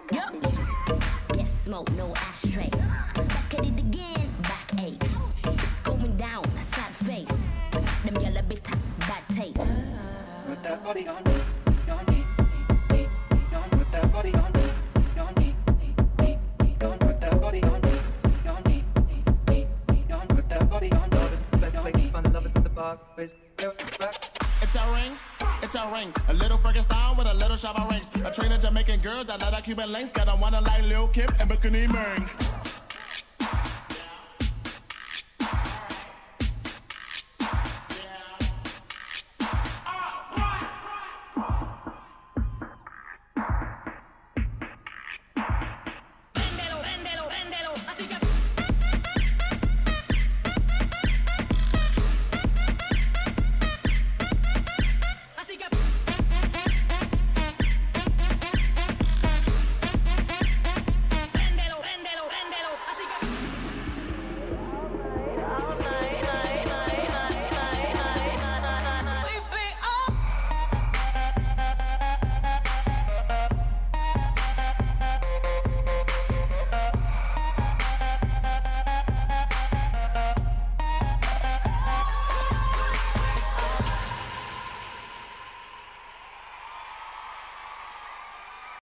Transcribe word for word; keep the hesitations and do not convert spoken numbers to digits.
got this. Get smoke, no ashtray. Back at it again, back eight. It's going down, sad face. Them yellow bit bad taste. Put that body on me, on me, me, me, on. Put that body on me, on me, me, me, on. Put that body on me, on me, me, me, on. Put that body on me. Love is the best place to find lovers at the bar. Raise your back. It's a ring, it's a ring. A little Frankenstein with a little Shabba rings. A train of Jamaican girls that like that Cuban links. Got a wanna like Lil Kim and Bikini Ming.